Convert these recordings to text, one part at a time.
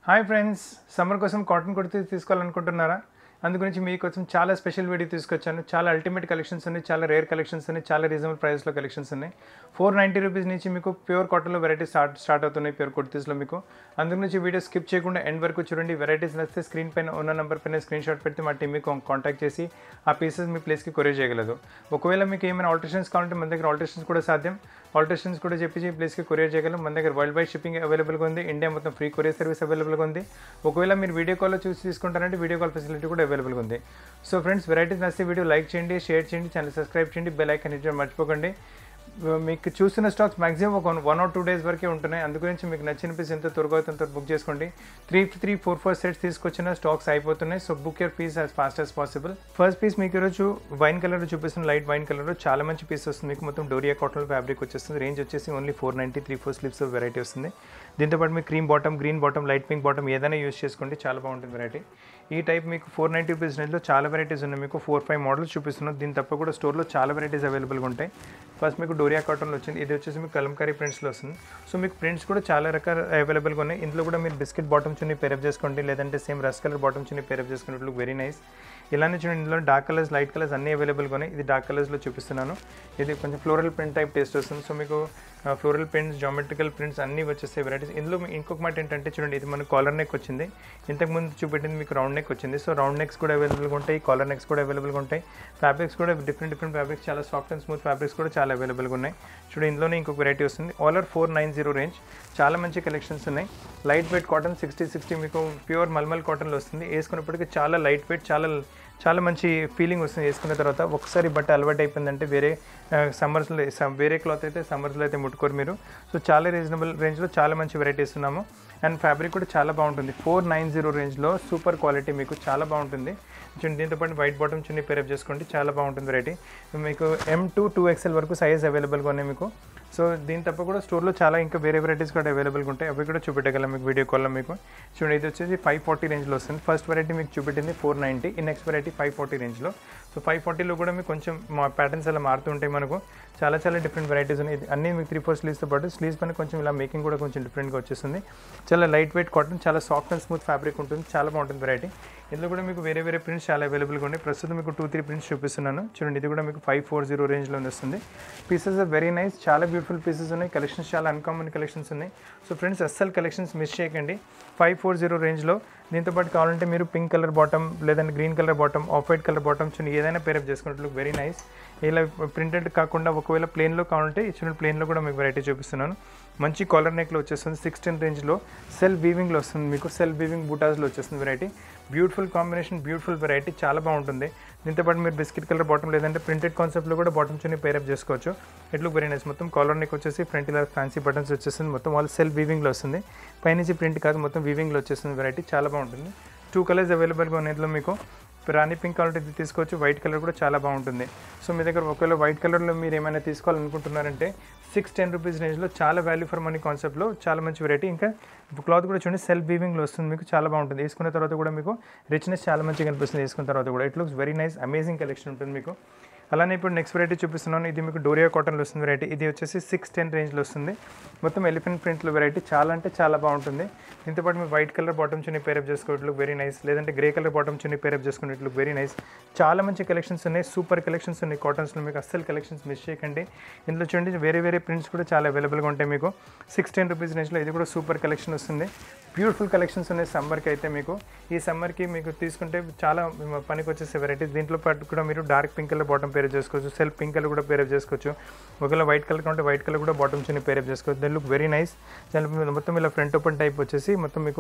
Hi friends, summer కోసం cotton kurti తీసుకోవాలనుకుంటున్నారా? అందుగురించి మీకోసం చాలా స్పెషల్ వీడియో తీసుకొచ్చాను. చాలా అల్టిమేట్ కలెక్షన్స్ ఉన్నాయి, చాలా రేర్ కలెక్షన్స్ ఉన్నాయి, చాలా రీజనబుల్ ప్రైస్లో కలెక్షన్స్ ఉన్నాయి. 490 రూపీస్ నుంచి మీకు ప్యూర్ కాటన్లో వెరైటీస్ స్టార్ట్ అవుతున్నాయి ప్యూర్ కుర్తీస్లో మీకు. అందుగురించి వీడియో స్కిప్ చేయకుండా ఎండ్ వరకు చూడండి. వెరైటీస్ నచ్చితే స్క్రీన్ పైన ఉన్న నెంబర్ పైన స్క్రీన్ షాట్ పెడితే మా టీం మీకు కాంటాక్ట్ చేసి ఆ పీసెస్ మీ ప్లేస్కి కొరియర్ చేయగలదు. ఒకవేళ మీకు ఏమైనా ఆల్టరేషన్స్ కావాలంటే మన దగ్గర ఆల్టరేషన్స్ కూడా సాధ్యం. ఆల్టరేషన్స్ కూడా చెప్పించి ప్లేస్కి కొరియర్ చేయగలం. మన దగ్గర వరల్డ్ వైడ్ షిప్పింగ్ అవైలబుల్గా ఉంది. ఇండియా మొత్తం ఫ్రీ కొరియర్ సర్వీస్ అవైలబుల్గా ఉంది. ఒకవేళ మీరు వీడియో కాల్లో చూసి తీసుకుంటారంటే వీడియో కాల్ ఫెసిలిటీ కూడా అవైలబుల్గా ఉంది. సో ఫ్రెండ్స్, వెరైటీస్ నచ్చితే వీడియో లైక్ చేయండి, షేర్ చేయండి, ఛానల్ సబ్స్క్రైబ్ చేయండి, బెల్ ఐకాన్ హిట్ చేయడం మర్చిపోకండి. మీకు చూసిన స్టాక్స్ మాక్సిమం ఒక 1 or 2 days వరకే ఉంటున్నాయి. అందుగురించి మీకు నచ్చిన పీస్ ఎంత త్వరగా అవుతుందో బుక్ చేసుకోండి. 3-4 సెట్స్ తీసుకొచ్చిన స్టాక్స్ అయిపోతున్నాయి. So book your piece as fast as possible. First piece మీకు ఈరోజు వైన్ కలర్ చూపిస్తున్న, లైట్ వైన్ కలర్లో చాలా మంచి పీస్ వస్తుంది. మీకు మొత్తం డోరియా కాటన్ ఫ్యాబ్రిక్ వచ్చేస్తుంది. రేంజ్ వచ్చేసి ఓన్లీ 490, 3/4 స్లీవ్స్ వెరైటీ వస్తుంది. దీంతోపాటు మీకు cream bottom, green bottom, light pink bottom ఏదైనా యూస్ చేసుకోండి, చాలా బాగుంటుంది వెరైటీ. ఈ టైప్ మీకు 490 రూపీస్ రేంజ్లో చాలా వెరైటీస్ ఉన్నాయి. మీకు 4-5 మోడల్స్ చూపిస్తున్నాను. దీని తప్ప కూడా స్టోర్లో చాలా వెరైటీస్ అవైలబుల్గా ఉంటాయి. ఫస్ట్ మీకు డోరియా కాటన్లో వచ్చింది. ఇది వచ్చేసి మీకు కలంకారీ ప్రింట్స్లో వస్తుంది. సో మీకు ప్రింట్స్ కూడా చాలా రకాల అవైలబుల్గా ఉన్నాయి. ఇందులో కూడా మీరు బిస్కెట్ బాటమ్ చున్నీ పేరప్ చేసుకోండి, లేదంటే సేమ్ రస్ కలర్ బాటమ్ చున్నీ పేరప్ చేసుకుని లుక్ వెరీ నైస్. ఇలానే చూడండి, ఇందులో డార్క్ కలర్స్, లైట్ కలర్స్ అన్నీ అవైలబుల్గా ఉన్నాయి. ఇది డార్క్ కలర్స్లో చూపిస్తున్నాను. ఇది కొంచెం ఫ్లోరల్ ప్రింట్ టైప్ టేస్ట్ వస్తుంది. సో మీకు ఫ్లోరల్ ప్రింట్స్, జామెట్రికల్ ప్రింట్స్ అన్నీ వచ్చేస్తాయి వెరైటీస్. ఇందులో ఇంకొక మాట ఏంటంటే చూడండి, ఇది మనకు కాలర్ నెక్ వచ్చింది. ఇంతకుముందు చూపెట్టింది మీకు రౌండ్ నెక్ వచ్చింది. సో రౌండ్ నెక్స్ కూడా అవైలబుల్గా ఉంటాయి, కాలర్ నెక్స్ కూడా అవైలబుల్గా ఉంటాయి. ఫ్యాబ్రిక్స్ కూడా డిఫరెంట్ ఫ్యాబ్రిక్స్, చాలా సాఫ్ట్ అండ్ స్మూత్ ఫ్యాబ్రిక్స్ కూడా చాలా అవైలబుల్గా ఉన్నాయి. చూడండి, ఇందులోనే ఇంకొక వెరైటీ వస్తుంది. All 490 range. చాలా మంచి కలెక్షన్స్ ఉన్నాయి. లైట్ వెయిట్ కాటన్ 60 మీకు ప్యూర్ మల్మల్ కాటన్లో వస్తుంది. వేసుకున్నప్పటికీ చాలా లైట్ వెయిట్, చాలా మంచి ఫీలింగ్ వస్తుంది వేసుకున్న తర్వాత. ఒకసారి బట్ట అలవాటు అయిపోయిందంటే వేరే వేరే క్లాత్ అయితే సమ్మర్స్లో అయితే ముట్టుకోరు మీరు. సో చాలా రీజనబుల్ రేంజ్లో చాలా మంచి వెరైటీ ఇస్తున్నాము. అండ్ ఫ్యాబ్రిక్ కూడా చాలా బాగుంటుంది. 490 రేంజ్లో సూపర్ క్వాలిటీ, మీకు చాలా బాగుంటుంది. దీంతోపాటు వైట్ బాటమ్ చున్నీ పేరప్ చేసుకోండి, చాలా బాగుంటుంది వెరైటీ. మీకు M2 2XL వరకు సైజ్ అవైలబుల్గా ఉన్నాయి మీకు. సో దీని తప్ప కూడా స్టోర్లో చాలా ఇంకా వేరే వెరైటీస్ కూడా అవైలబుల్గా ఉంటాయి. అవి కూడా చూపెట్టగలం మీకు వీడియో కాల్లో మీకు. చూడండి, ఇది వచ్చేసి 540 రేంజ్లో వస్తుంది. ఫస్ట్ వెరైటీ మీకు చూపెట్టింది 490, ఈ నెక్స్ట్ వెరైటీ 540 రేంజ్లో. సో 540లో కూడా మీకు కొంచెం మా ప్యాటర్న్స్ అలా మారుతూ ఉంటాయి మనకు. చాలా డిఫరెంట్ వెరైటీస్ ఉన్నాయి. అన్నీ మీకు 3/4 స్లీవ్స్తో పాటు స్లీవ్స్ పైన కొంచెం ఇలా మేకింగ్ కూడా కొంచెం డిఫరెంట్గా వచ్చేస్తుంది. చాలా లైట్ వెయిట్ కాటన్, చాలా సాఫ్ట్ అండ్ స్మూత్ ఫ్యాబ్రిక్ ఉంటుంది, చాలా బాగుంటుంది వెరైటీ. ఇందులో కూడా మీకు వేరే ప్రింట్స్ చాలా అవైలబుల్గా ఉన్నాయి. ప్రస్తుతం మీకు 2-3 ప్రింట్స్ చూపిస్తున్నాను. చూడండి, ఇది కూడా మీకు 540 రేంజ్లో వస్తుంది. పీసెస్ ఆర్ వెరీ నైస్, చాలా బ్యూటిఫుల్ పీసెస్ ఉన్నాయి. కలెక్షన్స్ చాలా అన్కామన్ కలెక్షన్స్ ఉన్నాయి. సో ఫ్రెండ్స్, అస్సలు కలెక్షన్స్ మిస్ చేయకండి. 540 రేంజ్లో. దీంతోపాటు కావాలంటే మీరు పింక్ కలర్ బాటమ్, లేదంటే green colour bottom, off white colour bottom chunni ఏదైనా పేరప్ చేసుకున్నట్లు వెరీ నైస్. ఇలా ప్రింటెడ్ కాకుండా ఒకవేళ ప్లెయిన్లో కావాలంటే ఇచ్చిన ప్లెయిన్లో కూడా మీకు వెరైటీ చూపిస్తున్నాను. మంచి కాలర్ నెక్లో వచ్చేస్తుంది. 16 రేంజ్లో సెల్ఫ్ వీవింగ్లో వస్తుంది మీకు. సెల్ఫ్ వీవింగ్ బూటాస్లో వచ్చేస్తుంది variety. Beautiful combination, beautiful variety, చాలా బాగుంటుంది. దీంతోపాటు మీరు బిస్కెట్ కలర్ బాటమ్, లేదంటే ప్రింటెడ్ కాన్సెప్ట్లో కూడా బాటమ్ చున్నీ పేరప్ చేసుకోవచ్చు. ఇట్లు వెరీ నైస్. మొత్తం కాలర్ నెక్ వచ్చేసి ఫ్రంట్ ఇలా ఫ్యాన్సీ బటన్స్ వచ్చేస్తుంది. మొత్తం వాళ్ళు సెల్ఫ్ వీవింగ్లో వస్తుంది. పైనుంచి ప్రింట్ కాదు, మొత్తం వీవింగ్లో వచ్చేస్తుంది వెరైటీ, చాలా బాగుంటుంది. 2 కలర్స్ అవైలబుల్గా ఉన్నాయి ఇందులో మీకు. రాణి పింక్ కలర్ ఇది తీసుకోవచ్చు, వైట్ కలర్ కూడా చాలా బాగుంటుంది. సో మీ దగ్గర ఒకవేళ వైట్ కలర్లో మీరు ఏమైనా తీసుకోవాలనుకుంటున్నారంటే 610 రూపీస్ రేంజ్లో చాలా వాల్యూ ఫర్ మనీ కాన్సెప్ట్లో చాలా మంచి వెరైటీ. ఇంకా క్లాత్ కూడా చూడండి, సెల్ఫ్ వీవింగ్లో వస్తుంది మీకు, చాలా బాగుంటుంది. వేసుకున్న తర్వాత కూడా మీకు రిచ్నెస్ చాలా మంచిగా కనిపిస్తుంది. వేసుకున్న తర్వాత కూడా it looks very nice, amazing collection ఉంటుంది మీకు. అలానే ఇప్పుడు నెక్స్ట్ వెరైటీ చూపిస్తున్నాను. ఇది మీకు డోరియా కాటన్లో వస్తుంది వెరైటీ. ఇది వచ్చేసి 610 రేంజ్లో వస్తుంది. మొత్తం ఎలిఫెంట్ ప్రింట్లో వెరైటీ, చాలా బాగుంటుంది. దీంతోపాటు మీరు వైట్ కలర్ బాటమ్ చున్నీ పేరప్ చేసుకోవట్లు వెరీ నైస్, లేదంటే గ్రే కలర్ బాటమ్ చున్నీ పేరప్ చేసుకునేట్లు వెరీ నైస్. చాలా మంచి కలెక్షన్స్ ఉన్నాయి, సూపర్ కలెక్షన్స్ ఉన్నాయి కాటన్స్లో. మీకు అస్సలు కలెక్షన్స్ మిస్ చేయకండి. ఇందులో చూడండి, వేరే ప్రింట్స్ కూడా చాలా అవైలబుల్గా ఉంటాయి మీకు. 610 రూపీస్ రేంజ్లో ఇది కూడా సూపర్ కలెక్షన్ వస్తుంది. బ్యూటిఫుల్ కలెక్షన్స్ ఉన్నాయి సమ్మర్కి అయితే మీకు. ఈ సమ్మర్కి మీకు తీసుకుంటే చాలా పనికి వచ్చేసే వెరైటీస్. దీంట్లో పాటు కూడా మీరు dark pink colour bottom pair up చేసుకోవచ్చు, సెల్ఫ్ పింక్ కలర్ కూడా పేరప్ చేసుకోవచ్చు. ఒకవేళ వైట్ కలర్ ఉంటే వైట్ కలర్ కూడా బాటమ్ చున్నీ పేరప్ చేసుకోవచ్చు. Then look very nice. దాని మొత్తం ఇలా ఫ్రంట్ ఓపెన్ టైప్ వచ్చేసి మొత్తం మీకు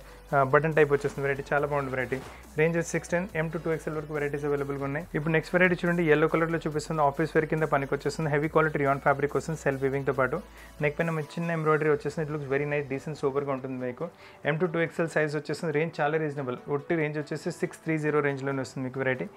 బటన్ టైప్ వచ్చేస్తుంది వెరైటీ, చాలా బాగుంది వెరైటీ. రేంజ్ 610, M2 2XL వరకు వెరైటీస్ అవైలబుల్గా ఉన్నాయి. ఇప్పుడు నెక్స్ట్ వెరైటీ చూడండి, ఎల్లో కలర్లో చూపిస్తుంది. ఆఫీస్ వేర్ కింద పనికి వచ్చేస్తుంది. హెవీ క్వాలిటీ రియాన్ ఫ్యాబ్రిక్ వస్తుంది, సెల్ఫ్ వీవింగ్తో పాటు. నెక్ పైన చిన్న ఎంబ్రాయిడరీ వచ్చేస్తుంది. It looks very nice, decent సూపర్గా ఉంటుంది మీకు. M2 2XL సైజ్ వచ్చేస్తుంది. రేంజ్ చాలా రీజనబుల్. ఒట్టి రేంజ్ వచ్చేసి 630 రేంజ్లోనే వస్తుంది మీకు వెరైటీ.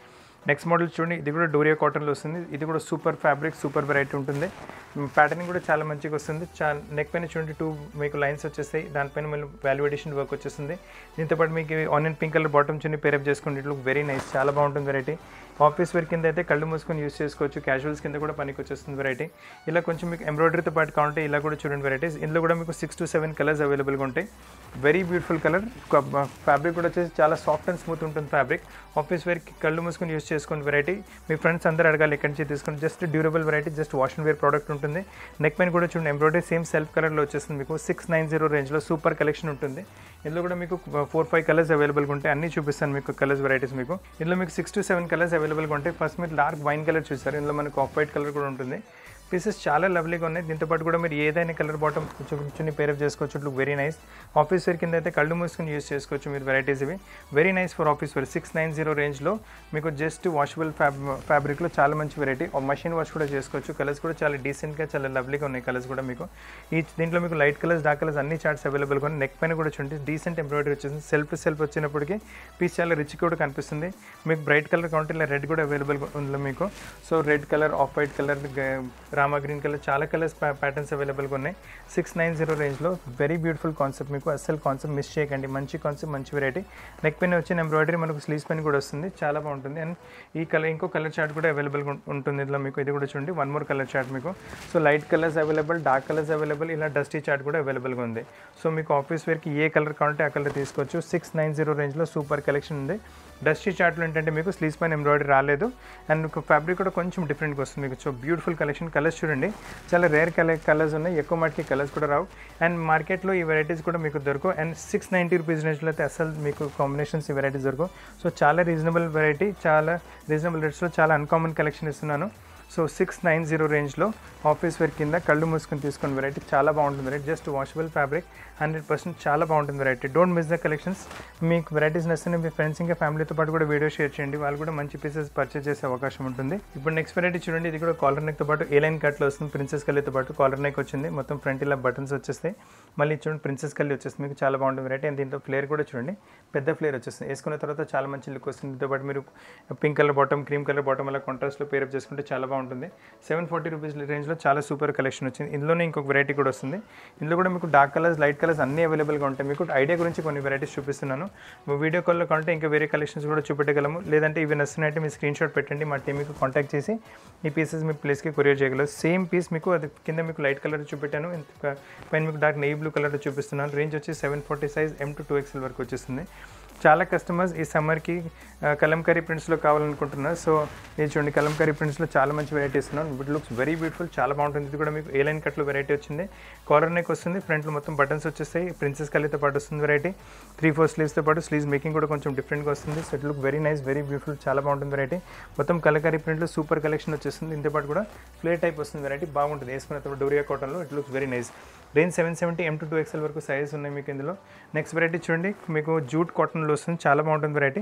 నెక్స్ట్ మోడల్ చూడండి, ఇది కూడా డోరియా కాటన్లో వస్తుంది. ఇది కూడా సూపర్ ఫ్యాబ్రిక్, సూపర్ వెరైటీ ఉంటుంది. ప్యాటర్నింగ్ కూడా చాలా మంచిగా వస్తుంది. నెక్ పైన చూడండి 2 మీకు లైన్స్ వచ్చేస్తాయి. దానిపైన మళ్ళీ వాల్యూ ఎడిషన్ వర్క్ వచ్చేస్తుంది. దీంతోపాటు మీకు ఆనియన్ పింక్ కలర్ బాటమ్ చున్నీ పేరప్ చేసుకోండి. ఇట్ లుక్ వెరీ నైస్, చాలా బాగుంటుంది వెరైటీ. ఆఫీస్ వేర్ కింద అయితే కళ్ళు మూసుకొని యూస్ చేసుకోవచ్చు, క్యాజువల్స్ కింద కూడా పనికి వచ్చేస్తుంది వెరైటీ. ఇలా కొంచెం మీకు ఎంబ్రాయిడరీతో పాటు కావాలంటే ఇలా కూడా చూడండి వెరైటీస్. ఇందులో కూడా మీకు 6 to 7 కలర్స్ అవైలబుల్గా ఉంటాయి. Very beautiful colour. ఫ్యాబ్రిక్ కూడా వచ్చేసి చాలా సాఫ్ట్ అండ్ స్మూత్ ఉంటుంది ఫ్యాబ్రిక్. ఆఫీస్ వేర్కి కళ్ళు మూసుకొని యూస్ చేసుకోండి వెరైటీ. మీ ఫ్రెండ్స్ అందరూ అడగాలి ఎక్కడి నుంచి తీసుకొని. Just durable variety, just wash and wear product ఉంటుంది. నెక్ పైన కూడా చూడండి ఎంబ్రాయిడరీ సేమ్ సెల్ఫ్ కలర్లో వచ్చేస్తుంది. మీకు 690 రేంజ్లో సూపర్ కలెక్షన్ ఉంటుంది. ఇందులో కూడా మీకు 4-5 కలర్స్ అవైలబుల్గా ఉంటాయి. అన్నీ చూపిస్తాను మీకు కలర్స్ వెరైటీస్. మీకు ఇందులో మీకు 6 to 7 కలర్స్ అవైలబుల్గా ఉంటాయి. ఫస్ట్ మీరు డార్క్ వైన్ కలర్ చూసారు, ఇందులో మనకు ఆఫ్ వైట్ కలర్ కూడా ఉంటుంది. పీసెస్ చాలా లవ్లీగా ఉన్నాయి. దీంతోపాటు కూడా మీరు ఏదైనా కలర్ బాటమ్ కూర్చొని పేరప్ చేసుకోవచ్చు. Look very nice. Office wear కింద అయితే కళ్ళు మూసుకొని యూస్ చేసుకోవచ్చు మీరు వెరైటీస్ ఇవి. Very nice for office wear. 690 రేంజ్లో మీకు జస్ట్ వాషబుల్ ఫ్యాబ్రిక్లో చాలా మంచి వెరైటీ. మషిన్ వాష్ కూడా చేసుకోవచ్చు. కలర్స్ కూడా చాలా డీసెంట్గా, చాలా లవ్లీగా ఉన్నాయి కలర్స్ కూడా మీకు. దీంట్లో మీకు లైట్ కలర్స్, డార్క్ కలర్స్ అన్ని చార్ట్స్ అవైలబుల్గా ఉన్నాయి. నెక్ పైన కూడా చూడండి డీసెంట్ ఎంబ్రాయిడరీ వచ్చేసింది. సెల్ఫ్ వచ్చినప్పటికీ పీస్ చాలా రిచ్ కూడా కనిపిస్తుంది. మీకు బ్రైట్ కలర్ కావాలంటే ఇలా రెడ్ కూడా అవైలబుల్గా ఉంది మీకు. So red colour, off white colour, Rama green colour, చాలా కలర్స్ ప్యాటర్న్స్ అవైలబుల్గా ఉన్నాయి. 690 రేంజ్లో వెరీ బ్యూటిఫుల్ కాన్సెప్ట్. మీకు అసలు కాన్సెప్ట్ మిస్ చేయకండి. మంచి కాన్సెప్ట్, మంచి వెరైటీ. నెక్ పైన వచ్చిన ఎంబ్రాయిడరీ మనకు స్లీవ్స్ పైన కూడా వస్తుంది, చాలా బాగుంటుంది. అండ్ ఈ కలర్ ఇంకో కలర్ చార్ట్ కూడా అవైలబుల్గా ఉంటుంది ఇందులో మీకు. ఇది కూడా చూడండి, 1 more కలర్ చార్ట్ మీకు. So light colours available, dark colours available, ఇలా డస్టీ చార్ట్ కూడా అవైలబుల్గా ఉంది. సో మీకు ఆఫీస్ వేర్కి ఏ కలర్ కావాలంటే ఆ కలర్ తీసుకోవచ్చు. 690 రేంజ్లో సూపర్ కలెక్షన్ ఉంది. డస్టీ చార్ట్లో ఏంటంటే మీకు స్లీవ్స్ పైన ఎంబ్రాయిడరీ రాలేదు. అండ్ ఫ్యాబ్రిక్ కూడా కొంచెం డిఫరెంట్గా వస్తుంది మీకు. So beautiful collection. కలర్స్ చూడండి, చాలా రేర్ కలర్స్ ఉన్నాయి. ఎక్కువ మటుకి కలర్స్ కూడా రావు. అండ్ మార్కెట్లో ఈ వెరైటీస్ కూడా మీకు దొరకవు. అండ్ 690 రూపీస్ రేంజ్లో అయితే అసలు మీకు కాంబినేషన్స్ ఈ వెరైటీస్ దొరకవు. సో చాలా రీజనబుల్ వెరైటీ, చాలా రీజనబుల్ రేట్స్లో చాలా అన్కామన్ కలెక్షన్ ఇస్తున్నాను. సో 690 రేంజ్లో ఆఫీస్ వేర్ కింద కళ్ళు మూసుకొని తీసుకుని వెరైటీ చాలా బాగుంటుంది వెరైటీ. జస్ట్ వాషబుల్ ఫ్యాబ్రిక్, 100% చాలా బాగుంటుంది variety. Don't miss the collections. మీకు వెరైటీస్ నచ్చితే మీ ఫ్రెండ్స్ ఇంకా ఫ్యామిలీతో పాటు కూడా వీడియో షేర్ చేయండి. వాళ్ళు కూడా మంచి పీసెస్ పర్చేస్ చేసే అవకాశం ఉంటుంది. ఇప్పుడు నెక్స్ట్ వెరైటీ చూడండి, ఇది కూడా కాలర్ నెక్తో పాటు ఏ లైన్ కట్లో వస్తుంది. ప్రిన్సెస్ కల్లీతో పాటు కాలర్ నెక్ వచ్చింది. మొత్తం ఫ్రంట్ ఇలా బటన్స్ వచ్చేస్తాయి. మళ్ళీ చూడండి ప్రిన్సెస్ కల్లీ వచ్చేస్తుంది. మీకు చాలా బాగుంటుంది వెరైటీ. అండ్ దీంతో ఫ్లేర్ కూడా చూడండి, పెద్ద ఫ్లేర్ వచ్చేస్తుంది. వేసుకున్న తర్వాత చాలా మంచి లుక్ వస్తుంది. దీంతో పాటు మీరు pink colour bottom, cream colour bottom అలా కాంట్రాస్ట్లో పేరప్ చేసుకుంటే చాలా బాగుంటుంది. 740 రూపీస్ రేంజ్లో చాలా సూపర్ కలెక్షన్ వచ్చింది. ఇందులోనే ఇంకొక వెరైటీ కూడా వస్తుంది. ఇందులో కూడా మీకు డార్క్ కలర్స్, లైట్ కలర్స్ అన్నీ అవైలబుల్గా ఉంటాయి. మీకు ఐడియా గురించి కొన్ని వెరైటీస్ చూపిస్తున్నాను. వీడియో కాల్లో కావాలంటే ఇంకా వేరే కలెక్షన్స్ కూడా చూపెట్టగలము. లేదంటే ఇవి నచ్చినట్టు మీ స్క్రీన్ షాట్ పెట్టండి, మా టీం మీకు కాంటాక్ట్ చేసి ఈ పీసెస్ మీ ప్లేస్కి కొరియర్ చేయగలరు. సేమ్ పీస్ మీకు అది కింద మీకు లైట్ కలర్ చూపెట్టాను, పైన మీకు డార్క్ నెయ్యి బ్లూ కలర్ చూపిస్తున్నాను. రేంజ్ వచ్చి 740 సైజ్ M to 2XL వరకు వచ్చేస్తుంది. చాలా కస్టమర్స్ ఈ సమ్మర్కి కలంకారీ ప్రింట్స్లో కావాలనుకుంటున్నారు. సో ఇది చూడండి, కలంకారీ ప్రింట్స్లో చాలా మంచి వెరైటీ ఇస్తున్నాను. ఇట్ లుక్స్ వెరీ బ్యూటిఫుల్, చాలా బాగుంటుంది. ఇది కూడా మీకు ఏ లైన్ కట్లో వెరైటీ వచ్చింది. కాలర్ నెక్ వస్తుంది, ఫ్రంట్లో మొత్తం బటన్స్ వచ్చేస్తాయి. ప్రిన్సెస్ కల్లీతో పాటు వస్తుంది వెరైటీ. 3-4 స్లీవ్స్తో పాటు స్లీవ్స్ మేకింగ్ కూడా కొంచెం డిఫరెంట్గా వస్తుంది. So it look very nice, very beautiful, చాలా బాగుంటుంది వెరైటీ. మొత్తం కలంకారీ ప్రింట్లో సూపర్ కలెక్షన్ వచ్చేస్తుంది. దీంతో పాటు కూడా ఫ్లేర్ టైప్ వస్తుంది వెరైటీ, బాగుంటుంది. వేసుకున్న తర్వాత డోరియా కాటన్లో it looks very nice. Range 770 M to 2XL వరకు సైజెస్ ఉన్నాయి మీకు ఇందులో. నెక్స్ట్ వెరైటీ చూడండి, మీకు జూట్ కాటన్లో వస్తుంది, చాలా బాగుంటుంది వెరైటీ.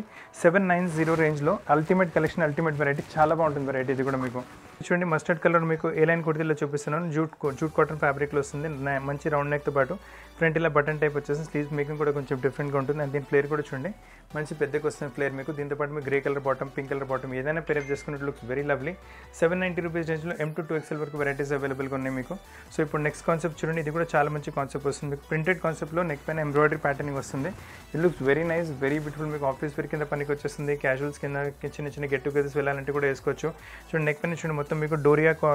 790 రేంజ్లో అల్టిమేట్ కలెక్షన్, అల్టిమేట్ వెరైటీ, చాలా బాగుంటుంది వెరైటీ. ఇది కూడా మీకు చూడండి మస్టర్డ్ కలర్ మీకు ఏ లైన్ కుర్తీలో చూపిస్తున్నాను. జూట్ కాటన్ ఫ్యాబ్రిక్లో వస్తుంది. మంచి రౌండ్ నెక్తో పాటు ఫ్రంట్ ఇలా బటన్ టైప్ వచ్చేసి స్లీవ్స్ మేకింగ్ కూడా కొంచెం డిఫరెంట్గా ఉంటుంది. అండ్ దీని ఫ్లేర్ కూడా చూడండి మంచి పెద్దగా వస్తుంది ఫ్లేర్ మీకు. దీంతో పాటు మీకు grey colour bottom, pink colour bottom ఏదైనా పేరప్ చేసుకున్నట్టు లుక్స్ వెరీ లవ్లీ. 790 రూపీస్ రేంజ్లో M to 2XL వరకు వెరైటీస్ అవైలబుల్గా ఉన్నాయి మీకు. సో ఇప్పుడు నెక్స్ట్ కాన్సెప్ట్ చూడండి, ఇది కూడా చాలా మంచి కాన్సెప్ట్ వస్తుంది మీకు. ప్రింటెడ్ కాన్సెప్ట్లో నెక్ పైన ఎంబ్రాయిడరీ ప్యాటర్నింగ్ వస్తుంది. It looks very nice, very beautiful. మీకు ఆఫీస్ వేర్ కింద పనికి వచ్చేస్తుంది. క్యాజువల్స్ కింద చిన్న గెట్ టుగెదర్స్ వెళ్ళాలంటే కూడా వేసుకోవచ్చు. చూడండి నెక్ పైన చూడండి మొత్తం మీకు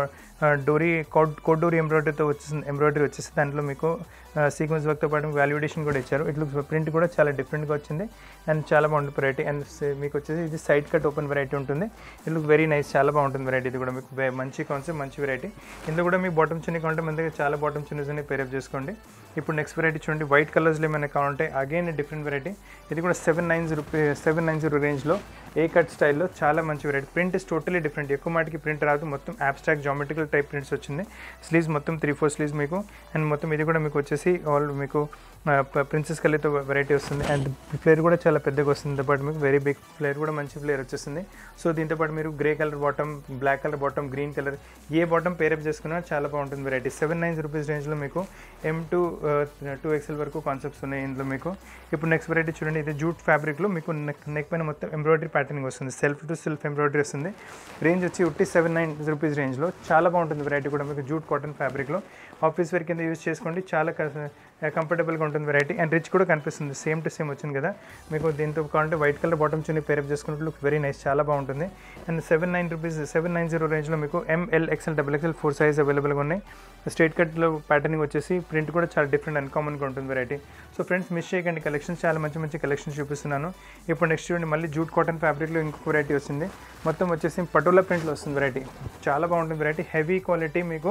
కోడ్ డోరీ ఎంబ్రాయిడరీతో వచ్చేసింది. ఎంబ్రాయిడరీ వచ్చేసి దాంట్లో మీకు సీక్వెన్స్ వర్క్తో పాటు వాల్యుడేషన్ కూడా ఇచ్చారు. ఇట్ లుక్స్ ప్రింట్ కూడా చాలా డిఫరెంట్గా వచ్చింది అండ్ చాలా బాగుంటుంది వెరైటీ. అండ్ మీకు వచ్చేసి ఇది సైడ్ కట్ ఓపెన్ వెరైటీ ఉంటుంది. ఇట్ లుక్ వెరీ నైస్, చాలా బాగుంటుంది వెరైటీ. ఇది కూడా మీకు మంచి కాన్సెప్ట్, మంచి వెరైటీ. ఇందులో కూడా మీ బాటమ్ చున్నీ కావాలంటే మన దగ్గర చాలా బాటమ్ చున్నీస్ అన్ని పేరప్ చేసుకోండి. ఇప్పుడు నెక్స్ట్ వెరైటీ చూడండి, వైట్ కలర్స్లో ఏమైనా కావాలంటే అగైన్ డిఫరెంట్ వెరైటీ. ఇది కూడా 790 రేంజ్లో ఏ కట్ స్టైల్లో చాలా మంచి variety. Print is totally different, ఎక్కువ మాటికి ప్రింట్ రాదు. మొత్తం అబ్స్ట్రాక్ట్ జామెట్రికల్ టైప్ ప్రింట్స్ వచ్చింది. స్లీవ్స్ మొత్తం 3-4 స్లీవ్స్ మీకు. అండ్ మొత్తం ఇది కూడా మీకు వచ్చేసి ఆల్ మీకు ప్రిన్సెస్ కలీతో వెరైటీ వస్తుంది. అండ్ ఫ్లేర్ కూడా చాలా పెద్దగా వస్తుంది. దీంతోపాటు మీకు వెరీ బిగ్ ఫ్లేర్ కూడా మంచి ఫ్లేర్ వచ్చేస్తుంది. సో దీంతోపాటు మీరు grey colour bottom, black colour bottom, green colour ఏ బాటమ్ పేరప్ చేసుకున్నా చాలా బాగుంటుంది వెరైటీ. 790 రూపీస్ రేంజ్లో మీకు M2 2XL వరకు కాన్సెప్ట్స్ ఉన్నాయి ఇందులో మీకు. ఇప్పుడు నెక్స్ట్ వెరైటీ చూడండి, ఇది జూట్ ఫ్యాబ్రిక్లో మీకు నెక్ పైన మొత్తం ఎంబ్రాయిడరీ ప్యాటర్నింగ్ వస్తుంది. సెల్ఫ్ టు సెల్ఫ్ ఎంబ్రాయిడరీ వస్తుంది. రేంజ్ వచ్చి 790 రూపీస్ రేంజ్లో చాలా బాగుంటుంది వెరైటీ కూడా మీకు. జూట్ కాటన్ ఫ్యాబ్రిక్లో ఆఫీస్ వేర్ కింద యూజ్ చేసుకోండి, చాలా కంఫర్టబుల్గా ఉంటుంది వెరైటీ. అండ్ రిచ్ కూడా కనిపిస్తుంది, సేమ్ టు సేమ్ వచ్చింది కదా మీకు. దీంతో కావాలంటే వైట్ కలర్ బాటమ్ చున్నీ పేరప్ చేసుకున్నట్లు లుక్ వెరీ నైస్, చాలా బాగుంటుంది. అండ్ 790 రేంజ్లో మీకు ML XL XXL 4 సైజ్ అవైలబుల్గా ఉన్నాయి. స్ట్రైట్ కట్లో ప్యాటర్నింగ్ వచ్చేసి ప్రింట్ కూడా చాలా డిఫరెంట్ అన్కామన్గా ఉంటుంది వెరైటీ. సో ఫ్రెండ్స్ మిస్ చేయకండి, కలెక్షన్స్ చాలా మంచి మంచి కలెక్షన్స్ చూపిస్తున్నాను. ఇప్పుడు నెక్స్ట్ చూడండి, మళ్ళీ జూట్ కాటన్ ఫ్యాబ్రిక్లో ఇంకొక వెరైటీ వస్తుంది. మొత్తం వచ్చేసి పటోలా ప్రింట్లో వస్తుంది వెరైటీ, చాలా బాగుంటుంది వెరైటీ. హెవీ క్వాలిటీ మీకు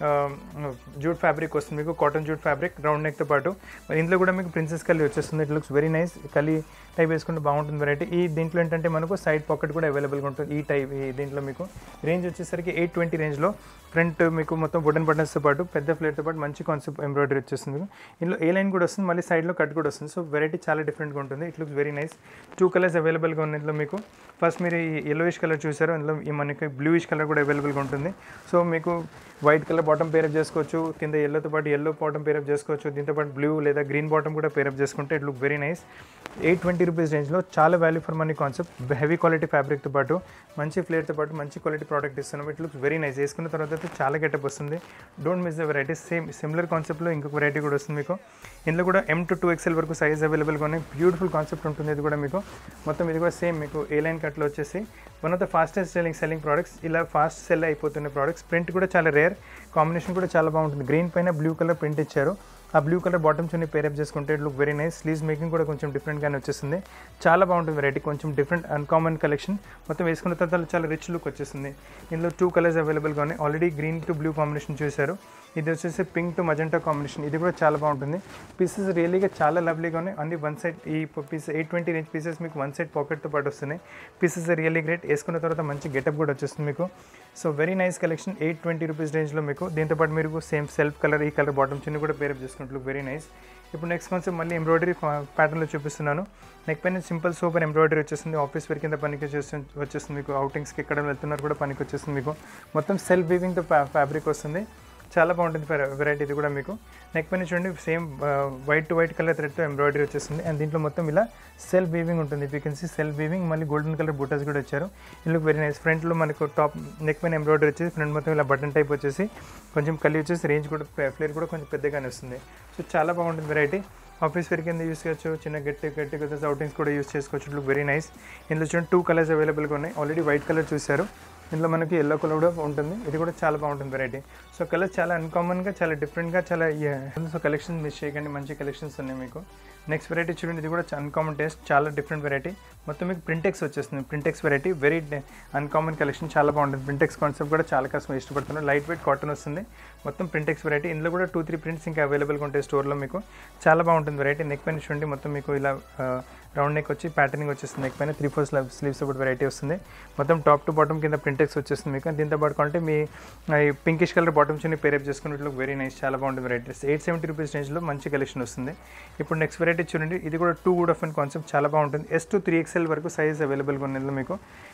జూట్ ఫ్యాబ్రిక్ వస్తుంది మీకు, కాటన్ జూట్ ఫ్యాబ్రిక్ రౌండ్ నెక్తో పాటు. మరి ఇందులో కూడా మీకు ప్రిన్సెస్ కలీ వచ్చేస్తుంది. ఇట్ లుక్స్ వెరీ నైస్, కలీ టైప్ వేసుకుంటే బాగుంటుంది వెరైటీ. ఈ దీంట్లో ఏంటంటే మనకు సైడ్ పాకెట్ కూడా అవైలబుల్గా ఉంటుంది ఈ టైప్. ఈ దీంట్లో మీకు రేంజ్ వచ్చేసరికి 820 రేంజ్లో. ఫ్రంట్ మీకు మొత్తం వుడెన్ బటన్స్తో పాటు పెద్ద ఫ్లేర్తో పాటు మంచి కాన్సెప్ట్ ఎంబ్రాయిడరీ వచ్చేస్తుంది మీకు. ఇందులో ఏ లైన్ కూడా వస్తుంది, మళ్ళీ సైడ్లో కట్ కూడా వస్తుంది. సో వెరైటీ చాలా డిఫరెంట్గా ఉంటుంది. It looks very nice. 2 colours అవైలబుల్గా ఉన్నాయి ఇందులో మీకు. ఫస్ట్ మీరు ఈ yellowish కలర్ చూసారు, అందులో ఈ మనకి బ్లూయిష్ కలర్ కూడా అవైలబుల్గా ఉంటుంది. సో మీకు వైట్ కలర్ బాటమ్ పేరప్ చేసుకోవచ్చు, కింద ఎల్లోతో పాటు ఎల్లో బాటమ్ పేరప్ చేసుకోవచ్చు, దీంతో పాటు బ్లూ లేదా గ్రీన్ బాటమ్ కూడా పేరప్ చేసుకుంటే it look very nice. 820 rupees రేంజ్లో చాలా value for money concept. Heavy quality ఫ్యాబ్రిక్తో పాటు మంచి ఫ్లేర్తో పాటు మంచి క్వాలిటీ ప్రోడక్ట్ ఇస్తున్నాం. It looks very nice. వేసుకున్న తర్వాత అయితే చాలా గెటప్ వస్తుంది. Don't miss the variety. Similar కాన్సెప్ట్లో ఇంకొక వెరైటీ కూడా వస్తుంది మీకు. ఇందులో కూడా M2 2XL వరకు సైజ్ అవైలబుల్గా ఉన్నాయి. బ్యూటిఫుల్ కాన్సెప్ట్ ఉంటుంది ఇది కూడా మీకు. మొత్తం ఇది కూడా సేమ్ మీకు ఏ లైన్ కట్లో వచ్చేసి one of the fastest selling products. ఇలా ఫాస్ట్ సెల్ అయిపోతున్న ప్రోడక్ట్స్. ప్రింట్ కూడా చాలా రేర్, కాంబినేషన్ కూడా చాలా బాగుంటుంది. గ్రీన్ పైన బ్లూ కలర్ ప్రింట్ ఇచ్చారు. ఆ బ్లూ కలర్ బాటమ్ చున్నీ పేరప్ చేసుకుంటే look very nice. Sleeves making కూడా కొంచెం డిఫరెంట్గానే వచ్చేస్తుంది. చాలా బాగుంటుంది వెరైటీ, కొంచెం డిఫరెంట్ అన్కామన్ కలెక్షన్. మొత్తం వేసుకున్న తర్వాత చాలా రిచ్ లుక్ వచ్చేస్తుంది. ఇందులో 2 కలర్స్ అవైలబుల్గా ఉన్నాయి. Already green to blue combination చూశారు. ఇది వచ్చేసి పింక్ టు మజెంటా కాంబినేషన్. ఇది కూడా చాలా బాగుంటుంది. పీసెస్ రియల్లీగా చాలా లవ్లీగా ఉన్నాయి. అన్ని వన్ సైడ్ ఈ పీస్ 820 రేంజ్ పీసెస్ మీకు వన్ సైడ్ పాకెట్తో పాటు వస్తున్నాయి. Pieces really great. వేసుకున్న తర్వాత మంచి గెటప్ కూడా వచ్చేస్తుంది మీకు. So very nice collection 820 rupees రేంజ్లో మీకు. దీంతోపాటు మీరు సేమ్ సెల్ఫ్ కలర్ ఈ కలర్ బాటమ్ చిన్న కూడా పేరప్ చేసుకుంటూ వెరీ నైస్. ఇప్పుడు నెక్స్ట్ కాన్సెప్ట్ మళ్ళీ ఎంబ్రాయిడరీ ప్యాటర్న్లో చూపిస్తున్నాను. నెక్ పైన సింపుల్ సూపర్ ఎంబ్రాయిడరీ వచ్చేస్తుంది. ఆఫీస్ వేర్ కింద పనికి వచ్చేస్తుంది మీకు. అవుటింగ్స్కి ఎక్కడ వెళ్తున్నారు కూడా పనికి వచ్చేస్తుంది మీకు. మొత్తం సెల్ఫ్ వీవింగ్తో ఫ్యాబ్రిక్ వస్తుంది. చాలా బాగుంటుంది వెరైటీ ఇది కూడా మీకు. నెక్ పైన చూడండి same white to white colour థ్రెడ్తో ఎంబ్రాయిడరీ వచ్చేస్తుంది. అండ్ దీంట్లో మొత్తం ఇలా సెల్ఫ్ వీవింగ్ ఉంటుంది. You can see self weaving. మళ్ళీ గోల్డెన్ కలర్ బూటాస్ కూడా వచ్చారు. ఇది లుక్ వెరీ నైస్. ఫ్రంట్లో మనకు టాప్ నెక్ పైన ఎంబ్రాయిడరీ వచ్చేసి ఫ్రంట్ మొత్తం ఇలా బటన్ టైప్ వచ్చేసి కొంచెం కలి వచ్చేసి రేంజ్ కూడా ఫ్లేర్ కూడా కొంచెం పెద్దగానే వస్తుంది. సో చాలా బాగుంటుంది వెరైటీ. ఆఫీస్ వేర్ కింద యూస్ చేయొచ్చు, చిన్న గట్టి అవుటింగ్స్ కూడా యూస్ చేసుకోవచ్చు. Look very nice. ఇందులో చూడండి 2 కలర్స్ అవైలబుల్గా ఉన్నాయి. ఆల్రెడీ వైట్ కలర్ చూశారు, ఇందులో మనకి ఎల్లో కలర్ కూడా ఉంటుంది. ఇది కూడా చాలా బాగుంటుంది వెరైటీ. సో కలర్స్ చాలా అన్కామన్గా చాలా డిఫరెంట్గా చాలా. సో కలెక్షన్స్ మిస్ చేయకండి, మంచి కలెక్షన్స్ ఉన్నాయి మీకు. నెక్స్ట్ వెరైటీ చూడండి, ఇది కూడా అన్కామన్ టేస్ట్, చాలా డిఫరెంట్ వెరైటీ. మొత్తం మీకు ప్రింటెక్స్ వచ్చేస్తుంది. ప్రింటెక్స్ వెరైటీ వెరీ అన్కామన్ కలెక్షన్, చాలా బాగుంటుంది. ప్రింటెక్స్ కాన్సెప్ట్ కూడా చాలా కష్టం ఇష్టపడుతున్నారు. లైట్ వెయిట్ కాటన్ వస్తుంది. మొత్తం ప్రింటెక్స్ వెరైటీ. ఇందులో కూడా 2-3 ప్రింట్స్ ఇంకా అవైలబుల్గా ఉంటాయి స్టోర్లో మీకు. చాలా బాగుంటుంది వెరైటీ. నెక్ పైన చూడండి మొత్తం మీకు ఇలా రౌండ్ నెక్ వచ్చి ప్యాటర్నింగ్ వచ్చేస్తుంది. నెక్ పైన 3-4 స్లీవ్స్ ఒకటి వెరైటీ వస్తుంది. మొత్తం టాప్ టు బాటమ్ కింద ప్రింటెక్స్ వచ్చేస్తుంది మీకు. దీంతో పాటు కొంటే మీ పింకిష్ కలర్ బాటమ్ చిన్న పేరప్ చేసుకున్నట్లు వెరీ నైస్, చాలా బాగుంటుంది వెరైటీస్. 870 రూపీస్ రేంజ్లో మంచి కలెక్షన్ వస్తుంది. ఇప్పుడు నెక్స్ట్ వెరైటీ చూడండి, ఇది కూడా 2 వుడ్ ఆఫ్ అండ్ కాన్సెప్ట్, చాలా బాగుంటుంది. S to 3XL వరకు సైజ్ అవైలబుల్గా ఉంది మీకు.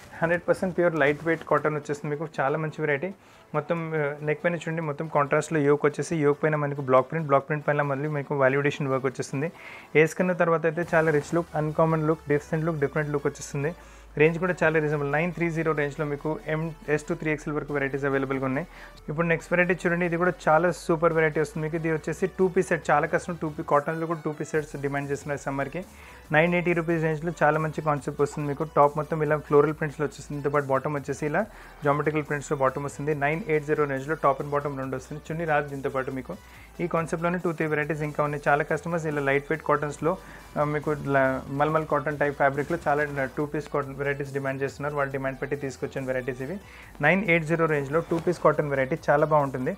100% ప్యూర్ లైట్ వెయిట్ కాటన్ వచ్చేస్తుంది మీకు. చాలా మంచి వెరైటీ. మొత్తం నెక్ పైన చూడండి మొత్తం కాంట్రాస్ట్లో యోక్ వచ్చేసి, యోక్ పైన మనకు బ్లాక్ ప్రింట్ పైన మళ్ళీ మీకు వాల్యుడేషన్ వర్క్ వచ్చేస్తుంది. వేసుకున్న తర్వాత అయితే చాలా rich look, uncommon look, different look వచ్చేస్తుంది. రేంజ్ కూడా చాలా రీజనబుల్. 930 రేంజ్లో మీకు S to 3XL వరకు వెరైటీస్ అవైలబుల్గా ఉన్నాయి. ఇప్పుడు నెక్స్ట్ వెరైటీ చూడండి, ఇది కూడా చాలా సూపర్ వెరైటీ వస్తుంది మీకు. ఇది వచ్చేసి 2 పీస్ సెట్, చాలా కష్టం. కాటన్లో కూడా 2 పీస్ సెట్స్ డిమాండ్ చేస్తున్నారు సమ్మర్కి. 980 రూపీస్ రేంజ్లో చాలా మంచి కాన్సెప్ట్ వస్తుంది మీకు. టాప్ మొత్తం ఇలా ఫ్లోరల్ ప్రింట్స్లో వచ్చేస్తుంది. దీంతో పాటు బాటమ్ వచ్చేసి ఇలా జామెట్రికల్ ప్రింట్స్లో బాటమ్ వస్తుంది. 980 రేంజ్లో టాప్ అండ్ బాటమ్ 2 వస్తుంది. చున్నీ రాదు దీంతో పాటు మీకు. ఈ కాన్సెప్ట్లోనే 2-3 వెరైటీస్ ఇంకా ఉన్నాయి. చాలా కస్టమర్స్ ఇలా లైట్ వెయిట్ కాటన్స్లో మీకు మల్మల్ కాటన్ టైప్ ఫ్యాబ్రిక్లో చాలా 2 పీస్ కాటన్ వెరైటీస్ డిమాండ్ చేస్తున్నారు. వాళ్ళు డిమాండ్ పెట్టి తీసుకొచ్చిన వెరైటీస్ ఇవి. 980 రేంజ్లో 2 పీస్ కాటన్ వెరైటీ చాలా బాగుంటుంది.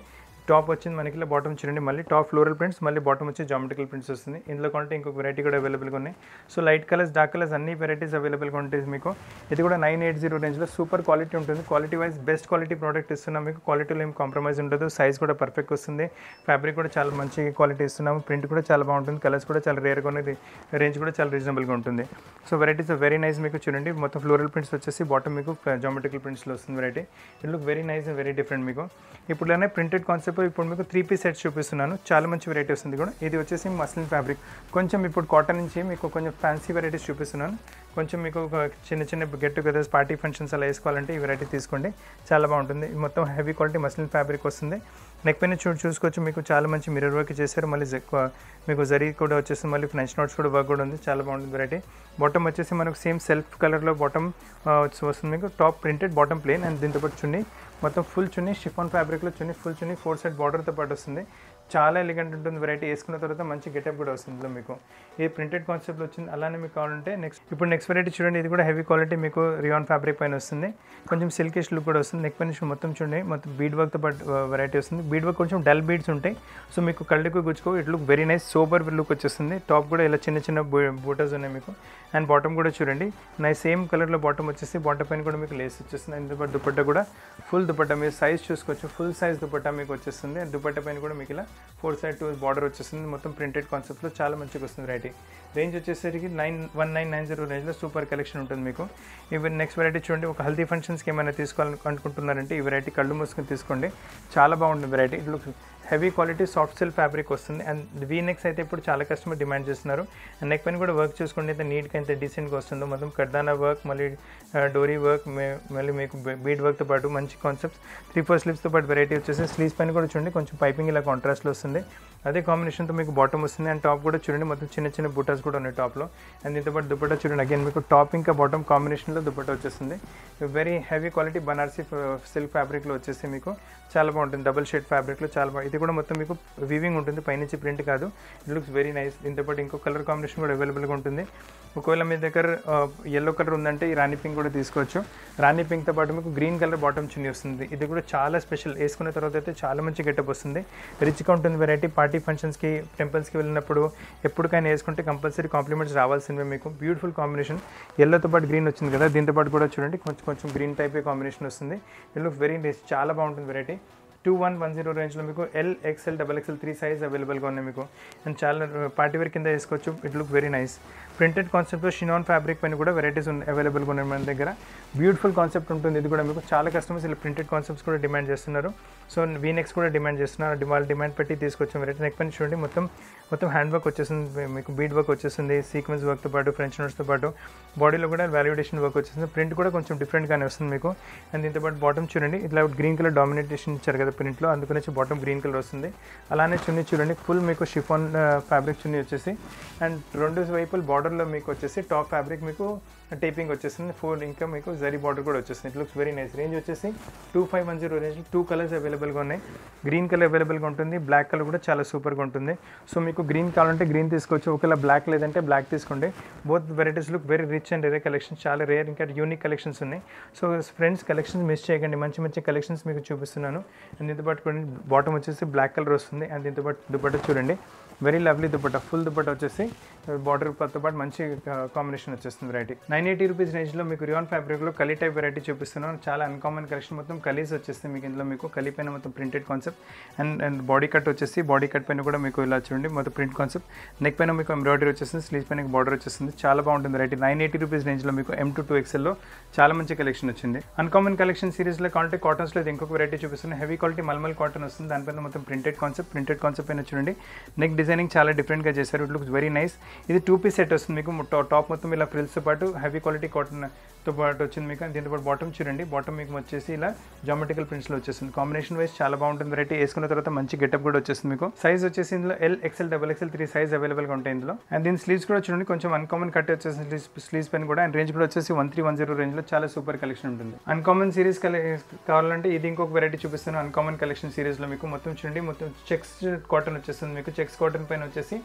టాప్ వచ్చింది మనకి ఇలా, బాటమ్ చూడండి మళ్ళీ టాప్ ఫ్లోరల్ ప్రింట్స్, మళ్ళీ బాటమ్ వచ్చి జామెట్రికల్ ప్రింట్స్ వస్తుంది. ఇందులో కొంటే ఇంకొక వెరైటీ కూడా అవైలబుల్గా ఉన్నాయి. So light colours, dark colours అన్ని వెరైటీస్ అవైలబుల్గా ఉంటాయి మీకు. ఇది కూడా 980 రేంజ్లో సూపర్ క్వాలిటీ ఉంటుంది. Quality wise best quality product ఇస్తున్నాం మీకు. క్వాలిటీలో ఏం కాంప్రమైజ్ ఉండదు. సైజ్ కూడా పర్ఫెక్ట్ వస్తుంది. ఫ్యాబ్రిక్ కూడా చాలా మంచి క్వాలిటీ ఇస్తున్నాము. ప్రింట్ కూడా చాలా బాగుంటుంది. కలర్స్ కూడా చాలా రేర్గా ఉన్నది. రేంజ్ కూడా చాలా రీజనబుల్గా ఉంటుంది. సో వెరైటీస్ వెరీ నైస్ మీకు చూడండి. మొత్తం ఫ్లోరల్ ప్రింట్స్ వచ్చేసి బాటమ్ మీకు జామెట్రికల్ ప్రింట్స్లో వస్తుంది variety. It look very nice and very different మీకు. ఇప్పుడునే ప్రింటెడ్ కాన్సెప్ట్ ఇప్పుడు మీకు 3 పీస్ సెట్స్ చూపిస్తున్నాను. చాలా మంచి వెరైటీ వస్తుంది కూడా. ఇది వచ్చేసి మస్లిన్ ఫ్యాబ్రిక్. కొంచెం ఇప్పుడు కాటన్ నుంచి మీకు కొంచెం ఫ్యాన్సీ వెరైటీస్ చూపిస్తున్నాను. కొంచెం మీకు చిన్న చిన్న గెట్ టుగెదర్స్, పార్టీ ఫంక్షన్స్ అలా వేసుకోవాలంటే ఈ వెరైటీ తీసుకోండి, చాలా బాగుంటుంది. మొత్తం హెవీ క్వాలిటీ మస్లిన్ ఫ్యాబ్రిక్ వస్తుంది. నెక్ పైన చూసుకోవచ్చు మీకు చాలా మంచి మిర్రర్ వర్క్ చేశారు. మళ్ళీ మీకు జరీ కూడా వచ్చేసి మళ్ళీ ఫ్రెంచ్ నోట్స్ కూడా వర్క్ కూడా ఉంది. చాలా బాగుంటుంది వెరైటీ. బాటమ్ వచ్చేసి మనకు సేమ్ సెల్ఫ్ కలర్లో బాటమ్ వస్తుంది మీకు. Top printed, bottom plain and దీంతో పాటు చున్నీ మొత్తం ఫుల్ చున్నీ షిఫాన్ ఫ్యాబ్రిక్లో చున్నీ, ఫుల్ చున్నీ 4 సైడ్ బార్డర్తో పాటు వస్తుంది. చాలా ఎలిగెంట్ ఉంటుంది వెరైటీ. వేసుకున్న తర్వాత మంచి గెటప్ కూడా వస్తుంది ఇందులో మీకు. ఇది ప్రింటెడ్ కాన్సెప్ట్లో వచ్చింది. అలానే మీకు కావాలంటే నెక్స్ట్ వెరైటీ చూడండి. ఇది కూడా హెవీ క్వాలిటీ మీకు రియాన్ ఫ్యాబ్రిక్ పైన వస్తుంది. కొంచెం సిల్కిష్ లుక్ కూడా వస్తుంది. నెక్ పైన మొత్తం చూడండి, మొత్తం బీడ్ వర్క్తో పాటు వెరైటీ వస్తుంది. బీడ్ వర్క్ కొంచెం డల్ బీడ్స్ ఉంటాయి. సో మీకు కళ్ళకు గుచ్చుకో it look very nice, sober look వచ్చేస్తుంది. టాప్ కూడా ఇలా చిన్న చిన్న బూటర్స్ ఉన్నాయి మీకు. అండ్ బాటమ్ కూడా చూడండి నైస్ సేమ్ కలర్లో బాటమ్ వచ్చేసి, బాటమ్ పైన కూడా మీకు లేస్ వచ్చేస్తుంది. అండ్ దుపట్టా కూడా ఫుల్ దుపట్టా, మీరు సైజ్ చూసుకోవచ్చు. ఫుల్ సైజ్ దుపట్టా మీకు వచ్చేస్తుంది. అండ్ దుపట్టా పైన కూడా మీకు ఇలా 4 సైడ్ 2 బార్డర్ వచ్చేస్తుంది. మొత్తం ప్రింటెడ్ కాన్సెప్ట్లో చాలా మంచిగా వస్తుంది వెరైటీ. రేంజ్ వచ్చేసరికి 1990 రేంజ్లో సూపర్ కలెక్షన్ ఉంటుంది మీకు. ఇవి నెక్స్ట్ వెరైటీ చూడండి. ఒక హల్దీ ఫంక్షన్స్కి ఏమైనా తీసుకోవాలనుకుంటున్నారంటే ఈ వెరైటీ కళ్ళు మూసుకొని తీసుకోండి, చాలా బాగుంటుంది variety. It look heavy quality soft silk fabric వస్తుంది. అండ్ వీ నెక్స్ అయితే ఇప్పుడు చాలా కస్టమర్ డిమాండ్ చేస్తున్నారు. అండ్ నెక్ పైన కూడా వర్క్ చూసుకోండి, అయితే నీట్గా అయితే డీసెంట్గా వస్తుందో. మొత్తం కర్దానా వర్క్, మళ్ళీ డోరీ వర్క్, మళ్ళీ మీకు బీడ్ వర్క్తో పాటు మంచి కాన్సెప్ట్స్. 3/4 స్లీవ్స్తో పాటు వెరైటీ వచ్చేసి స్లీవ్స్ పైన కూడా చూడండి కొంచెం పైపింగ్ ఇలా కాంట్రాస్ట్లో వస్తుంది. అదే కాంబినేషన్తో మీకు బాటమ్ వస్తుంది. అండ్ టాప్ కూడా చూడండి మొత్తం చిన్న చిన్న బుటాస్ కూడా ఉన్నాయి టాప్లో. అండ్ దీంతో పాటు దుపట్టా చూడండి, అగైన్ మీకు టాప్ ఇంకా బాటమ్ కాంబినేషన్లో దుపట్టా వచ్చేస్తుంది. Very heavy quality Banarasi silk ఫ్యాబ్రిక్లో వచ్చేసి మీకు చాలా బాగుంటుంది. డబుల్ షేడ్ ఫ్యాబ్రిక్లో చాలా బాగుంది. ఇది కూడా మొత్తం మీకు వీవింగ్ ఉంటుంది, పైనుంచి ప్రింట్ కాదు. It looks very nice. దీంతో పాటు ఇంకో కలర్ కాంబినేషన్ కూడా అవైలబుల్గా ఉంటుంది. ఒకవేళ మీ దగ్గర ఎల్లో కలర్ ఉందంటే ఈ రాణి పింక్ కూడా తీసుకోవచ్చు. రాణి పింక్తో పాటు మీకు గ్రీన్ కలర్ బాటమ్ చున్నీ వస్తుంది. ఇది కూడా చాలా స్పెషల్. వేసుకున్న తర్వాత అయితే చాలా మంచి గెటప్ వస్తుంది. రిచ్గా ఉంటుంది వెరైటీ. పార్టీ ఫంక్షన్స్కి, టెంపుల్స్కి వెళ్ళినప్పుడు ఎప్పటికైనా వేసుకుంటే కంపల్సరీ కాంప్లిమెంట్స్ రావాల్సిందే మీకు. Beautiful combination. ఎల్లోతో పాటు గ్రీన్ వచ్చింది కదా, దీంతో పాటు కూడా చూడండి కొంచెం గ్రీన్ టైప్ కాంబినేషన్ వస్తుంది. ఇట్ లుక్ వెరీ నైస్, చాలా బాగుంటుంది వెరైటీ. 2110 రేంజ్లో మీకు ఎల్, XL, XXL 3 సైజ్ అవైలబుల్గా ఉన్నాయి మీకు. అండ్ చాలా పార్టీ వేర్ కింద వేసుకోవచ్చు. It look very nice. Printed కాన్సెప్ట్లో షినాన్ ఫ్యాబ్రిక్ పైన కూడా వెరైటీస్ అవైలబుల్గా ఉన్నాయి మన దగ్గర. బ్యూటిఫుల్ కాన్సెప్ట్ ఉంటుంది ఇది కూడా మీకు. చాలా కస్టమర్స్ ఇలా ప్రింటెడ్ కాన్సెప్ట్స్ కూడా డిమాండ్ చేస్తున్నారు. సో వీనెక్స్ కూడా డిమాండ్ చేస్తున్నారు. వాళ్ళు డిమాండ్ పెట్టి తీసుకొచ్చాం వెరైటీ. నెక్ పైన చూడండి మొత్తం హ్యాండ్ వర్క్ వచ్చేస్తుంది మీకు. బీడ్ వర్క్ వచ్చేస్తుంది, సీక్వెన్స్ వర్క్తో పాటు, ఫ్రెంచ్ నోట్స్తో పాటు. బాడీలో కూడా వాల్యుడేషన్ వర్క్ వచ్చేస్తుంది. ప్రింట్ కూడా కొంచెం డిఫరెంట్గానే వస్తుంది మీకు. అండ్ దీంతో పాటు బాటమ్ చూడండి, ఇట్లా గ్రీన్ కలర్ డామినేషన్ ఇచ్చారు కదా ప్రింట్లో, అందుకని బాటమ్ గ్రీన్ కలర్ వస్తుంది. అలానే చున్నీ చూడండి, ఫుల్ మీకు షిఫాన్ ఫ్యాబ్రిక్ చున్నీ వచ్చేసి. అండ్ రెండు వైపుల బార్డర్లో మీకు వచ్చేసి టాప్ ఫ్యాబ్రిక్ మీకు టేపింగ్ వచ్చేస్తుంది. 4 ఇంకా మీకు జరీ బార్డర్ కూడా వచ్చేస్తుంది. It looks very nice. Range వచ్చేసి 2510 రేంజ్. 2 కలర్స్ అవైలబుల్గా ఉన్నాయి. గ్రీన్ కలర్ అవైలబుల్గా ఉంటుంది, బ్లాక్ కలర్ కూడా చాలా సూపర్గా ఉంటుంది. సో మీకు గ్రీన్ కావాలంటే గ్రీన్ తీసుకోవచ్చు, ఒకవేళ బ్లాక్ లేదంటే బ్లాక్ తీసుకోండి. Both varieties look very rich and rare collections, చాలా రేర్ ఇంకా యూనిక్ కలెక్షన్స్ ఉన్నాయి. సో ఫ్రెండ్స్ కలెక్షన్స్ మిస్ చేయకండి, మంచి మంచి కలెక్షన్స్ మీకు చూపిస్తున్నాను. అండ్ దీంతో పాటు బాటమ్ వచ్చేసి బ్లాక్ కలర్ వస్తుంది. అండ్ దీంతో పాటు దుపట్టా చూడండి, very lovely dupatta. Full dupatta వచ్చేసి బార్డర్తో పాటు మంచి కాంబినేషన్ వచ్చేస్తుంది వెరైటీ. 980 రూపీస్ రేంజ్లో మీకు రియాన్ ఫ్యాబ్రిక్లో కలీ టైప్ వెరైటీ చూపిస్తున్నాను. చాలా అన్కామన్ కలెక్షన్. మొత్తం కలీస్ వచ్చేస్తుంది మీకు. ఇందులో మీకు కలీ పైన మొత్తం printed concept. And body cut వచ్చేసి, బాడీ కట్ పైన కూడా మీకు ఇలా చూడండి మొత్తం ప్రింట్ కాన్సెప్ట్. నెక్ పైన మీకు ఎంబ్రాయిడరీ వచ్చేస్తుంది, స్లీవ్స్ పైన బార్డర్ వచ్చేస్తుంది. చాలా బాగుంటుంది వెరైటీ. 980 రూపీస్ రేంజ్లో మీకు M2 to XLలో చాలా మంచి కలెక్షన్ వచ్చింది. అన్కామన్ కలెక్షన్ సిరీస్లో కావాలంటే కాటన్స్లో ఇంకొక వెరైటీ చూపిస్తున్నాను. హెవీ క్వాలిటీ మల్మల్ కాటన్ వస్తుంది. దానిపైన మొత్తం ప్రింటెడ్ కాన్సెప్ట్ పైన చూడండి నెక్ డిజైనింగ్ చాలా డిఫరెంట్గా చేశారు. It looks very nice. ఇది 2 పీస్ సెట్ వస్తుంది మీకు. టాప్ మొత్తం ఇలా ఫ్రిల్స్తో పాటు హెవీ క్వాలిటీ కాటన్తో పాటు వచ్చింది మీకు. దీంతో పాటు బాటమ్ చూడండి, బాటమ్ మీకు వచ్చేసి ఇలా జామెట్రికల్ ప్రింట్స్లో వచ్చేస్తుంది. కాంబినేషన్ వైజ్ చాలా బాగుంటుంది వెరైటీ. వేసుకున్న తర్వాత మంచి గెటప్ కూడా వచ్చేస్తుంది మీకు. సైజ్ వచ్చేసి ఇందులో L, XL, XXL 3 సైజ్ అవైలబుల్గా ఉంటాయి ఇందులో. అండ్ దీని స్లీవ్స్ కూడా చూడండి కొంచెం అన్కామన్ కట్ వచ్చేసి స్లీవ్స్ పైన కూడా. అండ్ రేంజ్ కూడా వచ్చేసి 1310 రేంజ్లో చాలా సూపర్ కలెక్షన్ ఉంటుంది. అన్కామన్ సిరీస్ కావాలంటే ఇది ఇంకొక వెరైటీ చూపిస్తాను. అన్కామన్ కలెక్షన్ సిరీస్లో మీకు మొత్తం చూడండి, మొత్తం చెక్స్ కాటన్ వచ్చేస్తుంది మీకు. చెక్స్ కాటన్ పైన వచ్చేసి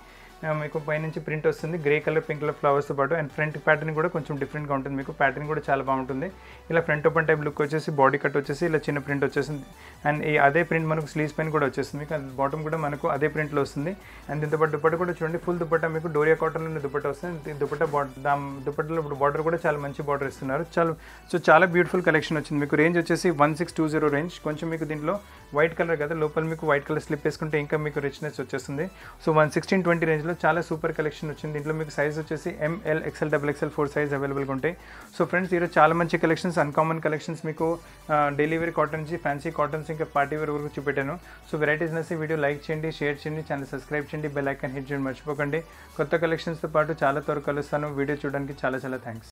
మీకు పైనుంచి ప్రింట్ వస్తుంది గ్రే కలర్ పింక్ కలర్ ఫ్లవర్స్తో పాటు. అండ్ ఫ్రంట్ ప్యాటర్న్ కూడా కొంచెం డిఫరెంట్గా ఉంటుంది, మీకు ప్యాటర్న్ కూడా చాలా బాగుంటుంది. ఇలా ఫ్రంట్ ఓపెన్ టైప్ లుక్ వచ్చేసి బాడీ కట్ వచ్చేసి ఇలా చిన్న ప్రింట్ వచ్చేసింది. అండ్ ఈ అదే ప్రింట్ మనకు స్లీవ్స్ పైన కూడా వచ్చేస్తుంది, మీకు బాటమ్ కూడా మనకు అదే ప్రింట్లో వస్తుంది. అండ్ దీంతో పాటు దుపట్ట కూడా చూడండి, ఫుల్ దుపట్ట మీకు డోరియా కాటన్లో దుపట్ట వస్తుంది. దుపట్ట దుపట్టలో ఇప్పుడు బార్డర్ కూడా చాలా మంచి బార్డర్ ఇస్తున్నారు. చాలా బ్యూటిఫుల్ కలెక్షన్ వచ్చింది. మీకు రేంజ్ వచ్చేసి 1620 రేంజ్. కొంచెం మీకు దీంట్లో వైట్ కలర్ కదా, లోపల మీకు వైట్ కలర్ స్లిప్ వేసుకుంటే ఇంకా మీకు రిచ్నెస్ వచ్చేస్తుంది. సో 1620 రేంజ్లో చాలా సూపర్ కలెక్షన్ వచ్చింది. దీంట్లో మీకు సైజ్ వచ్చేసి ML, XL, XXL 4 సైజ్ అవైలబుల్గా ఉంటాయి. సో ఫ్రెండ్స్ ఈరోజు చాలా మంచి కలెక్షన్స్, అన్కామన్ కలెక్షన్స్ మీకు డైలీ వేర్ కాటన్ నుంచి ఫ్యాన్సీ కాటన్స్ ఇంకా పార్టీ వేర్ వరకు చూపెట్టాను. సో వెరైటీస్ నచ్చి వీడియో లైక్ చేయండి, షేర్ చేయండి, ఛానల్ సబ్స్క్రైబ్ చేయండి, బెల్ ఐకాన్ హిట్ చేయండి మర్చిపోకండి. కొత్త కలెక్షన్స్తో పాటు చాలా త్వరగా కలుస్తాను. వీడియో చూడడానికి చాలా థ్యాంక్స్.